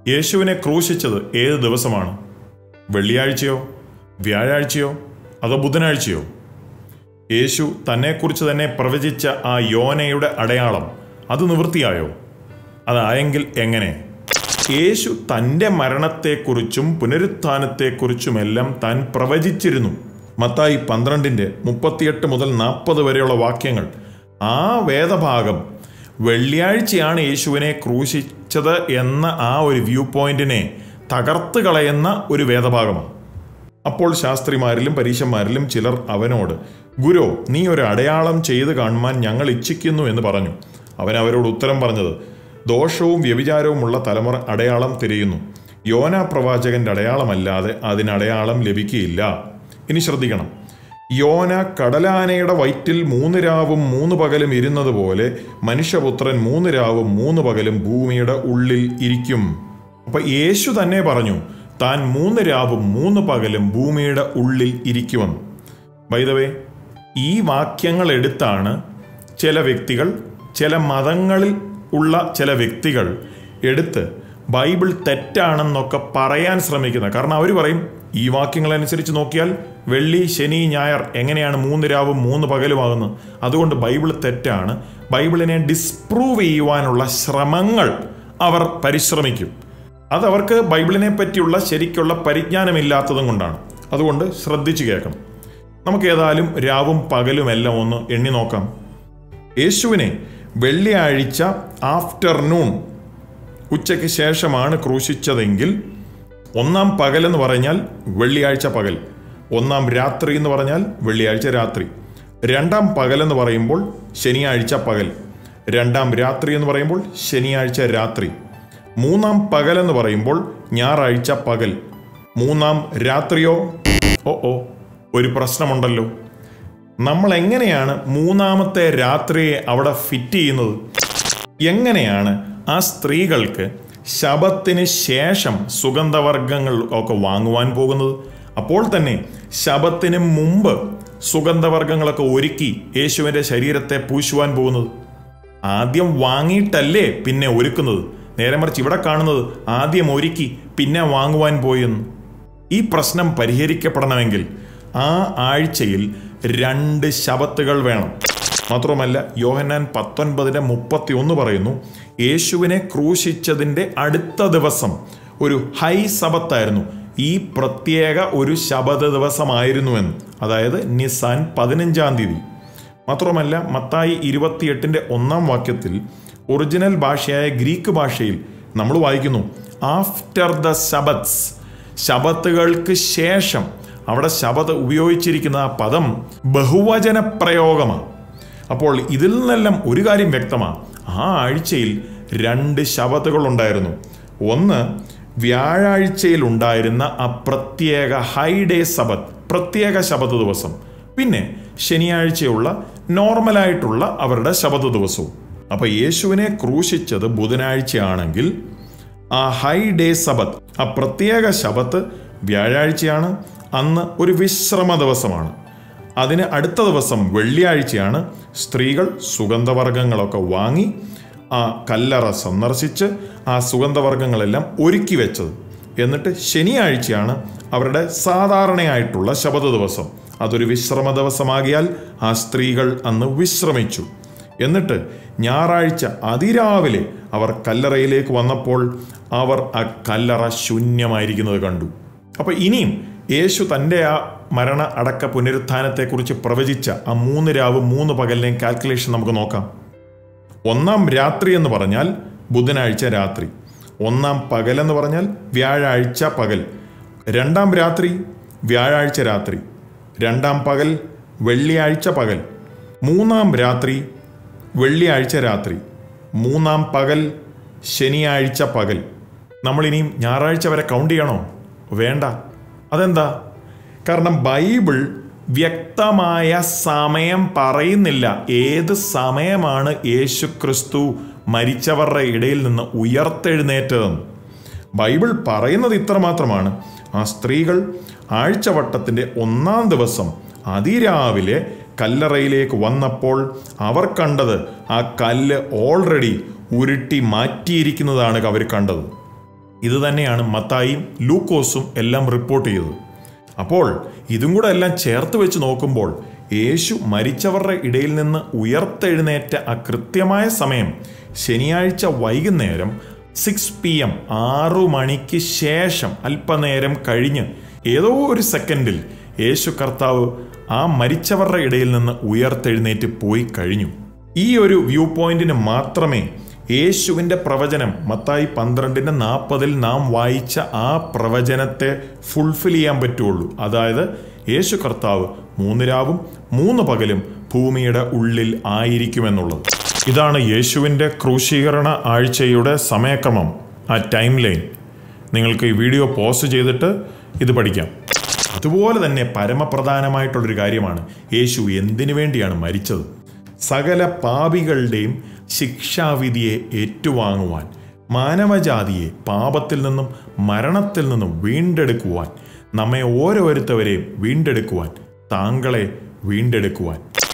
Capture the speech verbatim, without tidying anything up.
യേശുവിനെ ക്രൂശിച്ചത് ഏത് ദിവസമാണ്? വെള്ളിയാഴ്ചയോ, വ്യാഴാഴ്ചയോ, അതോ ബുധനാഴ്ചയോ? യേശു തന്നെക്കുറിച്ച് തന്നെ പ്രവചിച്ച ആ യോനയുടെ അടയാളം അത് നിവൃത്തിയായോ? അതായെങ്കിൽ എങ്ങനെ? യേശു തൻ്റെ മരണത്തെക്കുറിച്ചും പുനരുത്ഥാനത്തെക്കുറിച്ചുമെല്ലാം താൻ പ്രവചിച്ചിരുന്നു. മത്തായി പന്ത്രണ്ടിൻ്റെ മുപ്പത്തിയെട്ട് മുതൽ നാൽപ്പത് വരെയുള്ള വാക്യങ്ങൾ, ആ വേദഭാഗം വെള്ളിയാഴ്ചയാണ് യേശുവിനെ ക്രൂശിച്ചത് എന്ന ആ ഒരു വ്യൂ പോയിന്റിനെ തകർത്ത് കളയുന്ന ഒരു വേദഭാഗമാണ്. അപ്പോൾ ശാസ്ത്രിമാരിലും പരീശന്മാരിലും ചിലർ അവനോട്, ഗുരു, നീ ഒരു അടയാളം ചെയ്ത് കാണുവാൻ ഞങ്ങൾ ഇച്ഛിക്കുന്നു എന്ന് പറഞ്ഞു. അവൻ അവരോട് ഉത്തരം പറഞ്ഞത്, ദോഷവും വ്യഭിചാരവുമുള്ള തലമുറ അടയാളം തിരയുന്നു. യോനാ പ്രവാചകന്റെ അടയാളമല്ലാതെ അതിനടയാളം ലഭിക്കുകയില്ല. ഇനി ശ്രദ്ധിക്കണം, യോന കടലാനയുടെ വയറ്റിൽ മൂന്ന് രാവും മൂന്ന് പകലും ഇരുന്നത് പോലെ മനുഷ്യപുത്രൻ മൂന്ന് രാവും മൂന്ന് പകലും ഭൂമിയുടെ ഉള്ളിൽ ഇരിക്കും. അപ്പൊ യേശു തന്നെ പറഞ്ഞു താൻ മൂന്ന് രാവും മൂന്ന് പകലും ഭൂമിയുടെ ഉള്ളിൽ ഇരിക്കുമെന്ന്. ബൈ ദ വേ, ഈ വാക്യങ്ങൾ എടുത്താണ് ചില വ്യക്തികൾ, ചില മതങ്ങളിൽ ഉള്ള ചില വ്യക്തികൾ എടുത്ത് ബൈബിൾ തെറ്റാണെന്നൊക്കെ പറയാൻ ശ്രമിക്കുന്നത്. കാരണം അവർ പറയും, ഈ വാക്യങ്ങളനുസരിച്ച് നോക്കിയാൽ വെള്ളി, ശനി, ഞായർ എങ്ങനെയാണ് മൂന്ന് രാവും മൂന്ന് പകലുമാകുന്നത്? അതുകൊണ്ട് ബൈബിൾ തെറ്റാണ്. ബൈബിളിനെ ഡിസ്പ്രൂവ് ചെയ്യുവാനുള്ള ശ്രമങ്ങൾ അവർ പരിശ്രമിക്കും. അതവർക്ക് ബൈബിളിനെ പറ്റിയുള്ള ശരിക്കുള്ള പരിജ്ഞാനമില്ലാത്തതും കൊണ്ടാണ്. അതുകൊണ്ട് ശ്രദ്ധിച്ചു കേൾക്കണം. നമുക്ക് ഏതായാലും രാവും പകലും എല്ലാം ഒന്ന് എണ്ണി നോക്കാം. യേശുവിനെ വെള്ളിയാഴ്ച ആഫ്റ്റർനൂൺ, ഉച്ചയ്ക്ക് ശേഷമാണ് ക്രൂശിച്ചതെങ്കിൽ ഒന്നാം പകലെന്ന് പറഞ്ഞാൽ വെള്ളിയാഴ്ച പകൽ, ഒന്നാം രാത്രി എന്ന് പറഞ്ഞാൽ വെള്ളിയാഴ്ച രാത്രി, രണ്ടാം പകലെന്ന് പറയുമ്പോൾ ശനിയാഴ്ച പകൽ, രണ്ടാം രാത്രി എന്ന് പറയുമ്പോൾ ശനിയാഴ്ച രാത്രി, മൂന്നാം പകലെന്ന് പറയുമ്പോൾ ഞായറാഴ്ച പകൽ, മൂന്നാം രാത്രിയോ? ഓ ഓ ഒരു പ്രശ്നമുണ്ടല്ലോ. നമ്മൾ എങ്ങനെയാണ് മൂന്നാമത്തെ രാത്രിയെ അവിടെ ഫിറ്റ് ചെയ്യുന്നത്? എങ്ങനെയാണ് ആ സ്ത്രീകൾക്ക് ശബത്തിന് ശേഷം സുഗന്ധവർഗ്ഗങ്ങൾ ഒക്കെ വാങ്ങുവാൻ പോകുന്നത്? അപ്പോൾ തന്നെ ശബത്തിന് മുമ്പ് സുഗന്ധവർഗ്ഗങ്ങളൊക്കെ ഒരുക്കി യേശുവിൻ്റെ ശരീരത്തെ പൂശുവാൻ പോകുന്നത്? ആദ്യം വാങ്ങിയിട്ടല്ലേ പിന്നെ ഒരുക്കുന്നത്? നേരെ മറിച്ച് ഇവിടെ കാണുന്നത് ആദ്യം ഒരുക്കി പിന്നെ വാങ്ങുവാൻ പോയെന്ന്. ഈ പ്രശ്നം പരിഹരിക്കപ്പെടണമെങ്കിൽ ആ ആഴ്ചയിൽ രണ്ട് ശബത്തുകൾ വേണം. മാത്രമല്ല, യോഹന്നാൻ പത്തൊൻപതിൻ്റെ മുപ്പത്തി ഒന്ന് പറയുന്നു, യേശുവിനെ ക്രൂശിച്ചതിൻ്റെ അടുത്ത ദിവസം ഒരു ഹൈ സബത്തായിരുന്നു. ഈ പ്രത്യേക ഒരു ശബത്ത് ദിവസമായിരുന്നുവെന്ന്, അതായത് നിസാൻ പതിനഞ്ചാം തീയതി. മാത്രമല്ല, മത്തായി ഇരുപത്തിയെട്ടിൻ്റെ ഒന്നാം വാക്യത്തിൽ ഒറിജിനൽ ഭാഷയായ ഗ്രീക്ക് ഭാഷയിൽ നമ്മൾ വായിക്കുന്നു, ആഫ്റ്റർ ദ ശബത്ത്സ്, ശബത്തുകൾക്ക് ശേഷം. അവിടെ ശബത്ത് ഉപയോഗിച്ചിരിക്കുന്ന ആ പദം ബഹുവചന പ്രയോഗമാണ്. അപ്പോൾ ഇതിൽ നിന്നെല്ലാം ഒരു കാര്യം വ്യക്തമാണ്, ആ ആഴ്ചയിൽ രണ്ട് ശബത്തുകൾ ഉണ്ടായിരുന്നു. ഒന്ന് വ്യാഴാഴ്ചയിൽ ഉണ്ടായിരുന്ന ആ പ്രത്യേക ഹൈഡേ സബത്ത്, പ്രത്യേക ശബത്ത് ദിവസം. പിന്നെ ശനിയാഴ്ചയുള്ള നോർമലായിട്ടുള്ള അവരുടെ ശബത്ത് ദിവസവും. അപ്പോൾ യേശുവിനെ ക്രൂശിച്ചത് ബുധനാഴ്ചയാണെങ്കിൽ ആ ഹൈ ഡേ സബത്ത്, ആ പ്രത്യേക ശബത്ത് വ്യാഴാഴ്ചയാണ്. അന്ന് ഒരു വിശ്രമ ദിവസമാണ്. അതിന് അടുത്ത ദിവസം വെള്ളിയാഴ്ചയാണ് സ്ത്രീകൾ സുഗന്ധവർഗ്ഗങ്ങളൊക്കെ വാങ്ങി ആ കല്ലറ സന്ദർശിച്ച് ആ സുഗന്ധവർഗ്ഗങ്ങളെല്ലാം ഒരുക്കി വെച്ചത്. എന്നിട്ട് ശനിയാഴ്ചയാണ് അവരുടെ സാധാരണയായിട്ടുള്ള ശബത്ത് ദിവസം. അതൊരു വിശ്രമ ദിവസമാകിയാൽ ആ സ്ത്രീകൾ അന്ന് വിശ്രമിച്ചു. എന്നിട്ട് ഞായറാഴ്ച അതിരാവിലെ അവർ കല്ലറയിലേക്ക് വന്നപ്പോൾ അവർ ആ കല്ലറ ശൂന്യമായിരിക്കുന്നത് കണ്ടു. അപ്പോൾ ഇനിയും യേശു തൻ്റെ ആ മരണ അടക്ക പുനരുത്ഥാനത്തെക്കുറിച്ച് പ്രവചിച്ച ആ മൂന്ന് രാവ് മൂന്ന് പകലിനെയും കാൽക്കുലേഷൻ നമുക്ക് നോക്കാം. ഒന്നാം രാത്രി എന്ന് പറഞ്ഞാൽ ബുധനാഴ്ച രാത്രി, ഒന്നാം പകലെന്ന് പറഞ്ഞാൽ വ്യാഴാഴ്ച പകൽ, രണ്ടാം രാത്രി വ്യാഴാഴ്ച രാത്രി, രണ്ടാം പകൽ വെള്ളിയാഴ്ച പകൽ, മൂന്നാം രാത്രി വെള്ളിയാഴ്ച രാത്രി, മൂന്നാം പകൽ ശനിയാഴ്ച പകൽ. നമ്മളിനിയും ഞായറാഴ്ച വരെ കൗണ്ട് ചെയ്യണോ? വേണ്ട. അതെന്താ? കാരണം ബൈബിൾ വ്യക്തമായ സമയം പറയുന്നില്ല. ഏത് സമയമാണ് യേശു ക്രിസ്തു മരിച്ചവരുടെ ഇടയിൽ നിന്ന് ഉയർത്തെഴുന്നേറ്റതെന്ന് ബൈബിൾ പറയുന്നത് ഇത്രമാത്രമാണ്. ആ സ്ത്രീകൾ ആഴ്ചവട്ടത്തിൻ്റെ ഒന്നാം ദിവസം അതിരാവിലെ കല്ലറയിലേക്ക് വന്നപ്പോൾ അവർ കണ്ടത് ആ കല്ല് ഓൾറെഡി ഉരുട്ടി മാറ്റിയിരിക്കുന്നതാണ് അവർ കണ്ടത്. ഇത് തന്നെയാണ് മത്തായിയും ലൂക്കോസും എല്ലാം റിപ്പോർട്ട് ചെയ്തത്. അപ്പോൾ ഇതും കൂടെ എല്ലാം ചേർത്ത് വെച്ച് നോക്കുമ്പോൾ യേശു മരിച്ചവരുടെ ഇടയിൽ നിന്ന് ഉയർത്തെഴുന്നേറ്റ ആ കൃത്യമായ സമയം ശനിയാഴ്ച വൈകുന്നേരം സിക്സ് പി എം ആറു മണിക്ക് ശേഷം അല്പനേരം കഴിഞ്ഞ് ഏതോ ഒരു സെക്കൻഡിൽ യേശു കർത്താവ് ആ മരിച്ചവരുടെ ഇടയിൽ നിന്ന് ഉയർത്തെഴുന്നേറ്റ് പോയി കഴിഞ്ഞു. ഈ ഒരു വ്യൂ പോയിന്റിന് മാത്രമേ യേശുവിൻ്റെ പ്രവചനം മത്തായി പന്ത്രണ്ടിൻ്റെ നാൽപ്പതിൽ നാം വായിച്ച ആ പ്രവചനത്തെ ഫുൾഫിൽ ചെയ്യാൻ പറ്റുള്ളൂ. അതായത് യേശു കർത്താവ് മൂന്ന് രാവും മൂന്ന് പകലും ഭൂമിയുടെ ഉള്ളിൽ ആയിരിക്കുമെന്നുള്ളത്. ഇതാണ് യേശുവിൻ്റെ ക്രൂശീകരണ ആഴ്ചയുടെ സമയക്രമം, ആ ടൈം ലൈൻ. നിങ്ങൾക്ക് ഈ വീഡിയോ പോസ്റ്റ് ചെയ്തിട്ട് ഇത് പഠിക്കാം. അതുപോലെ തന്നെ പരമപ്രധാനമായിട്ടുള്ളൊരു കാര്യമാണ് യേശു എന്തിനു വേണ്ടിയാണ് മരിച്ചത്. സകല പാപികളുടെയും ശിക്ഷാവിധിയെ ഏറ്റുവാങ്ങുവാൻ, മാനവജാതിയെ പാപത്തിൽ നിന്നും മരണത്തിൽ നിന്നും വീണ്ടെടുക്കുവാൻ, നമ്മെ ഓരോരുത്തവരെയും വീണ്ടെടുക്കുവാൻ, താങ്കളെ വീണ്ടെടുക്കുവാൻ.